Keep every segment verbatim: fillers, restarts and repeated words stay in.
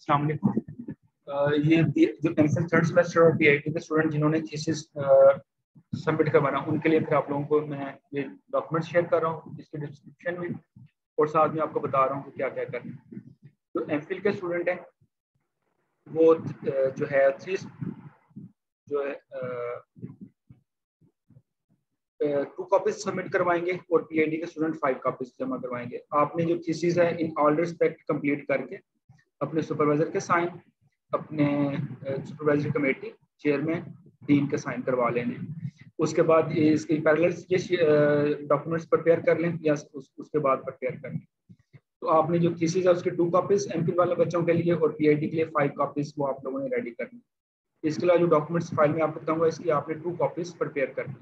अस्सलाम वालेकुम। ये जो एमफिल थर्ड सेमेस्टर और पीआईटी के स्टूडेंट जिन्होंने थीसिस सबमिट करवाना, उनके लिए फिर आप लोगों को मैं ये डॉक्यूमेंट शेयर कर रहा हूँ इसके डिस्क्रिप्शन में, और साथ में आपको बता रहा हूँ कि क्या क्या करना है। जो एमफिल के स्टूडेंट हैं वो जो है थ्री जो है टू कॉपीज सबमिट करवाएंगे और पीआईडी के स्टूडेंट फाइव कॉपीज जमा करवाएंगे। आपने जो थीसिस है इन ऑल रिस्पेक्ट कंप्लीट करके अपने सुपरवाइजर के साइन, अपने सुपरवाइजरी कमेटी चेयरमैन, डीन के साइन करवा लेने। उसके बाद इसकी पैरेलल ये डॉक्यूमेंट्स प्रिपेयर कर लें या उस, उसके बाद प्रिपेयर कर लें। तो आपने जो थीसिस है उसकी टू कॉपीज एमफिल वाले बच्चों के लिए और पीआईडी के लिए फाइव कॉपीज वो आप लोगों ने रेडी करनी। इसके अलावा जो डॉक्यूमेंट्स फाइल में आपको बताऊंगा इसकी आपने टू कॉपीज प्रिपेयर करनी।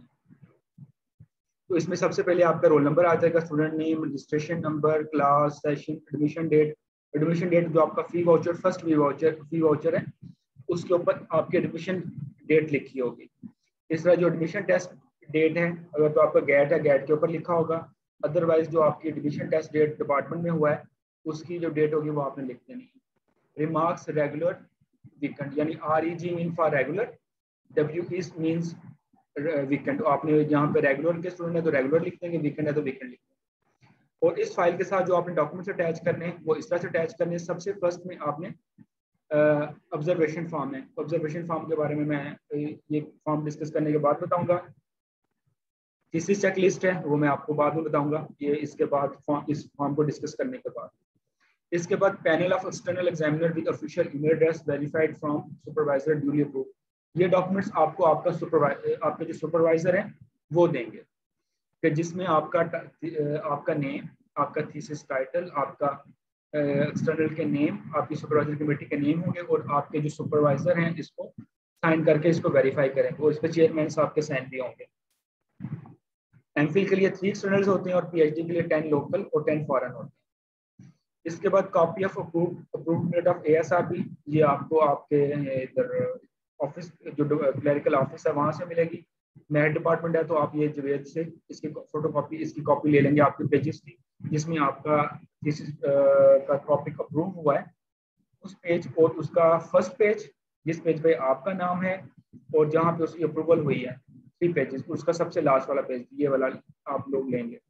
तो इसमें सबसे पहले आपका रोल नंबर आ जाएगा, student name, registration number, class, session, admission date. Admission date जो आपका fee voucher first fee voucher fee voucher है उसके ऊपर आपकी एडमिशन डेट लिखी होगी। इस तरह जो एडमिशन टेस्ट डेट है, अगर तो आपका गैट है गैट के ऊपर लिखा होगा, अदरवाइज जो आपकी एडमिशन टेस्ट डेट डिपार्टमेंट में हुआ है उसकी जो डेट होगी वो आपने लिख देनी है। रिमार्क्स रेगुलर वीकेंड, यानी R E G mean for regular, W is means weekend. आपने यहाँ पे रेगुलर के स्टूडेंट है तो रेगुलर लिख देंगे, वीकेंड है तो वीकेंड लिख देंगे। और इस फाइल के साथ जो आपने डॉक्यूमेंट्स अटैच करने हैं वो इस तरह से अटैच करने हैं। सबसे फर्स्ट में आपने ऑब्जर्वेशन uh, फॉर्म है। ऑब्जर्वेशन फॉर्म के बारे में मैं ये फॉर्म डिस्कस करने के बाद बताऊंगा। थीसिस चेक लिस्ट है वो मैं आपको बाद में बताऊंगा, ये इसके बाद फॉर्म, इस फॉर्म को डिस्कस करने के बाद। इसके बाद panel of external examiner with official email address verified from supervisor duly approved. ये डॉक्यूमेंट्स आपको आपका सुपरवाइजर आपके जो सुपरवाइजर हैं वो देंगे, कि जिसमें आपका आपका नेम, आपका थीसिस टाइटल, आपका एक्सटर्नल के नेम, आपकी सुपरवाइजर कमेटी के नेम होंगे और आपके जो सुपरवाइजर हैं इसको साइन करके इसको वेरीफाई करेंगे और इस पर चेयरमैन साहब के साइन भी होंगे। एमफिल के लिए थ्री एक्सटर्नल्स होते हैं और पीएचडी के लिए टेन लोकल और टेन फॉरेन होते हैं। इसके बाद copy of approved approved minute of ASRB, ये आपको आपके इधर ऑफिस जो क्लरिकल ऑफिस है वहां से मिलेगी। मेरिट डिपार्टमेंट है तो आप ये जवेद से इसकी फोटो कॉपी इसकी कॉपी ले लेंगे आपके पेजेस की, जिसमें आपका थीसिस का टॉपिक अप्रूव हुआ है उस पेज और उसका फर्स्ट पेज जिस पेज पे आपका नाम है और जहाँ पे उसकी अप्रूवल हुई है थ्री पेजेस, उसका सबसे लास्ट वाला पेज ये वाला आप लोग लेंगे।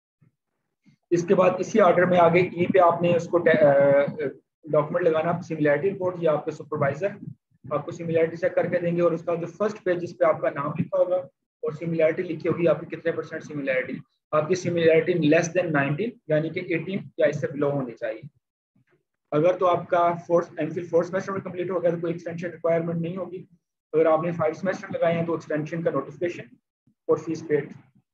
इसके बाद इसी ऑर्डर में आगे ई पे आपने उसको डॉक्यूमेंट लगाना, सिमिलैरिटी रिपोर्ट, या आपके सुपरवाइजर आपको सिमिलैरिटी चेक करके देंगे और उसका जो फर्स्ट पेज जिस पे आपका नाम लिखा होगा और सिमिलैरिटी लिखी होगी आपकी कितने परसेंट सिमिलैरिटी, आपकी सिमिलैरिटी लेस देन नाइनटीन यानी कि एटीन या इससे बिलो होनी चाहिए। अगर तो आपका फोर्थ एमफिल फोर्थ सेमेस्टर में कंप्लीट हो गया तो कोई एक्सटेंशन रिक्वायरमेंट नहीं होगी। अगर आपने फाइव सेमेस्टर लगाए हैं तो एक्सटेंशन का नोटिफिकेशन और फीस पेड।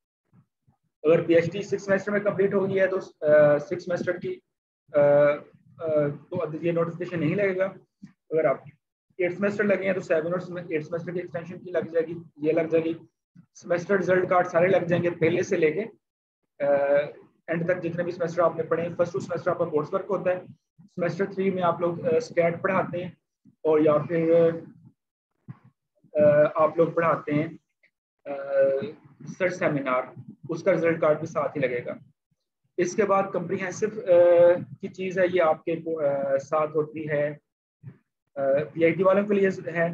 अगर पीएचडी सिक्स सेमेस्टर में कंप्लीट हो गई है तो सिक्स सेमेस्टर की आ, आ, तो ये नोटिफिकेशन नहीं लगेगा। अगर आप एट सेमेस्टर लगे हैं तो सेवन और एट सेमेस्टर की एक्सटेंशन की लग जाएगी, ये लग जाएगी। सेमेस्टर रिजल्ट कार्ड सारे लग जाएंगे पहले से लेके एंड तक, जितने भी सेमेस्टर आपने पढ़े हैं। फर्स्ट टू सेमेस्टर आपका कोर्स वर्क होता है, सेमेस्टर थ्री में आप लोग स्टैट पढ़ाते हैं और या फिर आ, आप लोग पढ़ाते हैं सर्च सेमिनार, उसका रिजल्ट कार्ड भी साथ ही लगेगा। इसके बाद कंप्रीहेंसिव की चीज़ है, ये आपके आ, साथ होती है पीआईटी वालों के लिए है।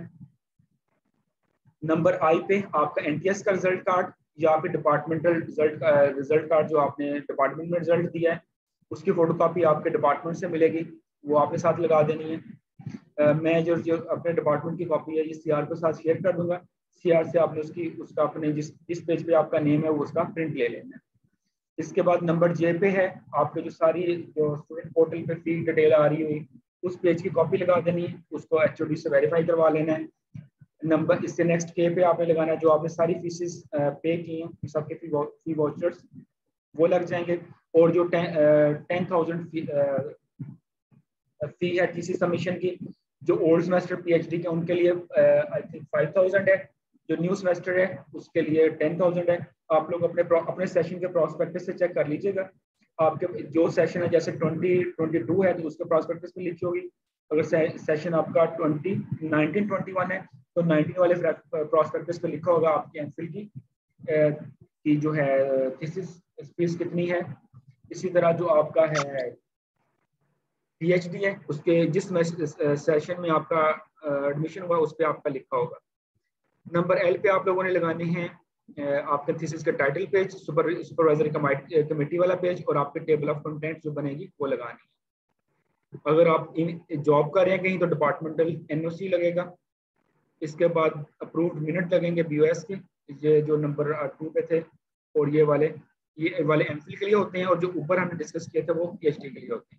नंबर आई पे आपका एनटीएस का रिजल्ट कार्ड या फिर डिपार्टमेंटल रिजल्ट रिजल्ट कार्ड जो आपने डिपार्टमेंट में रिजल्ट दिया है उसकी फोटोकॉपी आपके डिपार्टमेंट से मिलेगी, वो आपके साथ लगा देनी है। uh, मैं जो जो अपने डिपार्टमेंट की कॉपी है ये सीआर के साथ शेयर कर दूंगा। सीआर से आपने उसकी उसका अपने जिस जिस पेज पे आपका नेम है वो उसका प्रिंट ले लेना है। इसके बाद नंबर जे पे है आपके जो सारी जो स्टूडेंट पोर्टल पे फी डिटेल आ रही हुई उस पेज की कॉपी लगा देनी है, उसको एचओडी से वेरीफाई करवा लेना है। नंबर इससे नेक्स्ट के पे आपने लगाना है जो आपने सारी फीसेस पे की हैं सबके फी फी वाउचर्स वो लग जाएंगे। और जो टेन थाउजेंड फी फी है टीसी सबमिशन की, जो ओल्ड सेमेस्टर पीएचडी के उनके लिए आई थिंक फाइव थाउजेंड है, जो न्यू सेमेस्टर है उसके लिए टेन थाउजेंड है। आप लोग अपने अपने सेशन के प्रोस्पेक्टस से चेक कर लीजिएगा, आपके जो सेशन है जैसे ट्वेंटी ट्वेंटी टू है तो उसके प्रोस्पेक्टस में लिखी होगी। अगर से, सेशन आपका ट्वेंटी नाइनटीन ट्वेंटी वन है तो नाइनटीन वाले प्रोस्पेक्टस पे लिखा होगा आपकी एमफिल की की जो है थीसिस फीस कितनी है। इसी तरह जो आपका है पीएचडी है उसके जिस सेशन में आपका एडमिशन हुआ उस पर आपका लिखा होगा। नंबर एल पे आप लोगों ने लगाने हैं आपके थीसिस का title page, super supervisory committee वाला पेज और आपके टेबल ऑफ कंटेंट जो बनेगी वो लगानी है। अगर आप इन जॉब कर रहे हैं कहीं तो डिपार्टमेंटल एनओसी लगेगा। इसके बाद अप्रूव्ड मिनट लगेंगे बीओएस के, ये जो नंबर टू पे थे, और ये वाले ये वाले एमफिल के लिए होते हैं और जो ऊपर हमने डिस्कस किए थे वो पीएचडी के लिए होते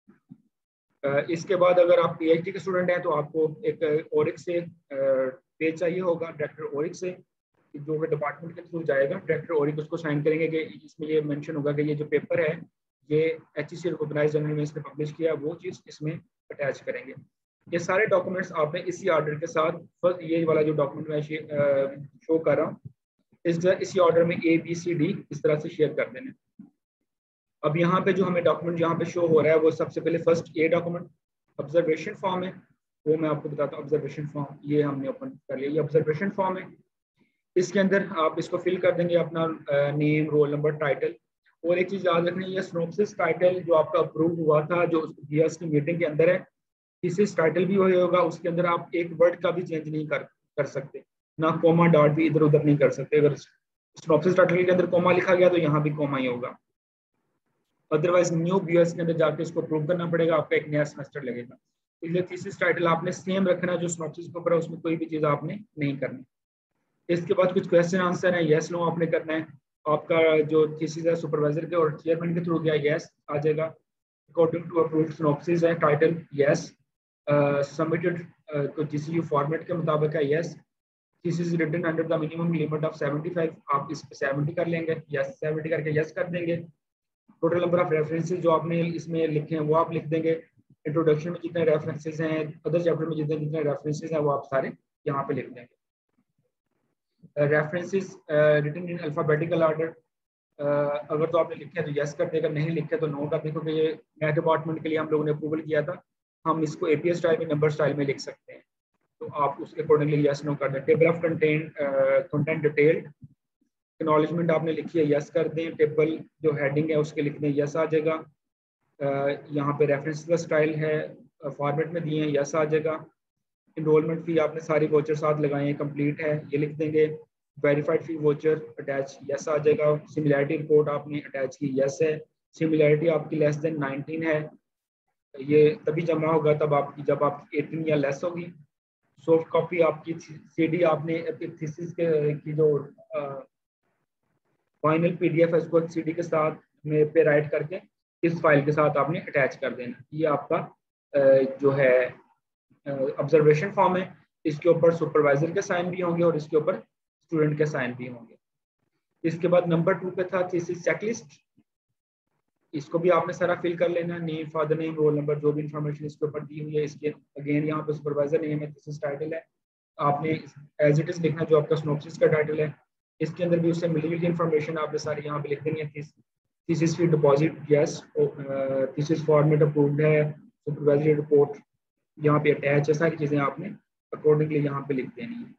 हैं। इसके बाद अगर आप पीएचडी के स्टूडेंट हैं तो आपको एक ओरिक से पेज चाहिए होगा, डायरेक्टर ओरिक से, जो कि डिपार्टमेंट के थ्रू जाएगा। डायरेक्टर ओरिक उसको साइन करेंगे कि इसमें ये मेंशन होगा कि ये जो पेपर है ये एचईसी रिकॉग्नाइज्ड जर्नल में इसने पब्लिश किया, वो चीज़ इसमें अटैच करेंगे। ये सारे डॉक्यूमेंट्स आपने इसी ऑर्डर के साथ, फर्स्ट ये वाला जो डॉक्यूमेंट मैं शो कर रहा हूँ इस इसी ऑर्डर में ए बी सी डी इस तरह से शेयर कर देने। अब यहाँ पे जो हमें डॉक्यूमेंट यहाँ पे शो हो रहा है वो सबसे पहले first A document observation form है, वो मैं आपको बताता हूँ। ऑब्जर्वेशन फॉर्म ये हमने ओपन कर लिया, ये ऑब्जर्वेशन फॉर्म है। इसके अंदर आप इसको फिल कर देंगे अपना नेम, रोल नंबर, टाइटल। और एक चीज़ याद रखनी है, ये सिनॉप्सिस टाइटल जो आपका अप्रूव हुआ था जो गियर्स की मीटिंग के अंदर है, थीसिस टाइटल भी वही होगा, उसके अंदर आप एक वर्ड का भी चेंज नहीं कर कर सकते, ना कोमा डॉट भी इधर उधर नहीं कर सकते। अगर सिनॉप्सिस टाइटल के अंदर कोमा लिखा गया तो यहाँ भी कोमा ही होगा, अदरवाइज न्यू बीएस के अंदर जाके उसको प्रूव करना पड़ेगा, आपका एक नया सेमेस्टर लगेगा। इसलिए थीसिस टाइटल आपने सेम रखना, जो सिनॉप्सिस के ऊपर है उसमें कोई भी चीज़ आपने नहीं करनी। इसके बाद कुछ क्वेश्चन आंसर है, यस नो आपने करना है। आपका जो थीसिस है सुपरवाइजर के और चेयरमैन के थ्रू गया, यस आ जाएगा। अकॉर्डिंग टू अप्रूव्ड सिनॉप्सिस है, टाइटल यस, सबमिटेड तो जीसीयू फॉर्मेट के मुताबिक है, yes. Thesis written under the minimum limit of पचहत्तर, आप इस पे सत्तर कर लेंगे, यस सत्तर करके यस कर देंगे। टोटल नंबर ऑफ रेफरेंसेस जो आपने इसमें लिखे हैं वो आप लिख देंगे। इंट्रोडक्शन में जितने रेफरेंसेस हैं, अदर चैप्टर में जितने जितने रेफरेंसेस हैं वो आप सारे यहाँ पे लिख देंगे। References written in alphabetical order, अगर तो आपने लिखे तो यस कर देगा, नहीं लिखे तो नो कर देगा, क्योंकि ये नए डिपार्टमेंट के लिए हम लोगों ने अप्रूवल किया था, हम इसको एपीएस स्टाइल में, नंबर स्टाइल में लिख सकते हैं, तो आप उसके अकॉर्डिंगली यस नो कर दें। Table of content content detailed, acknowledgement आपने लिखी है, यस कर दें। टेबल जो हेडिंग है उसके लिखने यस आ जाएगा। uh, यहाँ पे रेफरेंस का स्टाइल है, फॉर्मेट uh, में दिए हैं, यस आ जाएगा। इनरोलमेंट फी आपने सारी वोचर साथ लगाए हैं, कंप्लीट है, ये लिख देंगे। Verified fee voucher attach, yes आ जाएगा। सिमिलैरिटी रिपोर्ट आपने अटैच की, यस है। सिमिलैरिटी आपकी लेस देन नाइनटीन है, ये तभी जमा होगा तब आपकी जब आपकी एटीन या लेस होगी। सॉफ्ट कॉपी आपकी सीडी आपने थीसिस के की जो फाइनल पीडीएफ है उसको सीडी के साथ में पे राइट करके इस फाइल के साथ आपने अटैच कर देना। ये आपका जो है ऑब्जर्वेशन फॉर्म है, इसके ऊपर सुपरवाइजर के साइन भी होंगे और इसके ऊपर स्टूडेंट के साइन भी होंगे। इसके बाद नंबर टू पे था थीसिस चेकलिस्ट, इसको भी आपने सारा फिल कर लेना, name, father name, roll number, जो भी इंफॉर्मेशन इसके ऊपर दी हुई है। इसके अगेन यहाँ पे सुपरवाइजर नेम है, थीसिस टाइटल है, आपने एज इट इज लिखना जो आपका सिनॉप्सिस का टाइटल है। इसके अंदर भी उससे मिली जुली इंफॉर्मेशन आपने सारी यहाँ पे लिख देनी है। Thesis fee deposit yes, thesis format approved है, सुपरवाइजरी रिपोर्ट यहाँ पे अटैच है, सारी चीज़ें आपने अकॉर्डिंगली यहाँ पे लिख देनी है।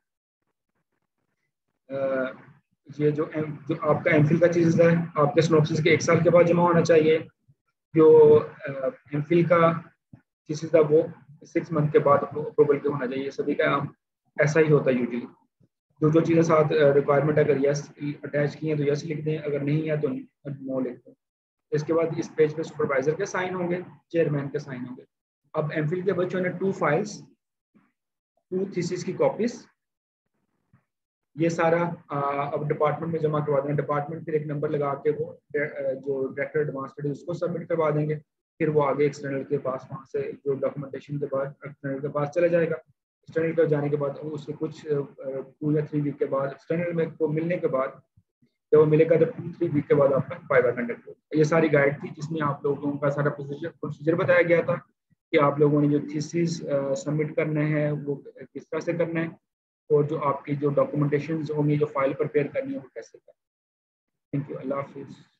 uh, ये जो एम जो आपका एमफिल का चीज़ है आपके सिनॉप्सिस के एक साल के बाद जमा होना चाहिए। जो एमफिल का थीसिस था वो सिक्स मंथ के बाद अप्रूवल के होना चाहिए, सभी का ऐसा ही होता है यूजुअली। जो जो चीज़ें साथ रिक्वायरमेंट अगर यस अटैच की हैं तो यस लिख दें, अगर नहीं है तो नो लिख दें। इसके बाद इस पेज पे सुपरवाइजर के साइन होंगे, चेयरमैन के साइन होंगे। अब एमफिल के बच्चों ने टू फाइल्स, टू थीसिस की कॉपीज, ये सारा आ, अब डिपार्टमेंट में जमा करवा देंगे। डिपार्टमेंट फिर एक नंबर लगा के वो जो डायरेक्टर एडवांस स्टडी उसको सबमिट करवा देंगे, फिर वो आगे एक्सटर्नल के पास, वहाँ से जो डॉक्यूमेंटेशन के बाद एक्सटर्नल के पास चला जाएगा। एक्सटर्नल पर जाने के बाद उसके कुछ टू या थ्री वीक के बाद एक्सटर्नल में को मिलने के बाद जब वो मिलेगा तो टू थ्री वीक के बाद आपका फाइवर कंडक्ट होगा। ये सारी गाइड थी जिसमें आप लोगों का सारा प्रोसीजर प्रोसीजर बताया गया था कि आप लोगों ने जो थीसिस सबमिट करना है वो किस तरह से करना है, और जो आपकी जो डॉक्यूमेंटेशन होंगी, जो फाइल प्रिपेयर करनी है वो कैसे करना है। थैंक यू, अल्लाह हाफिज़।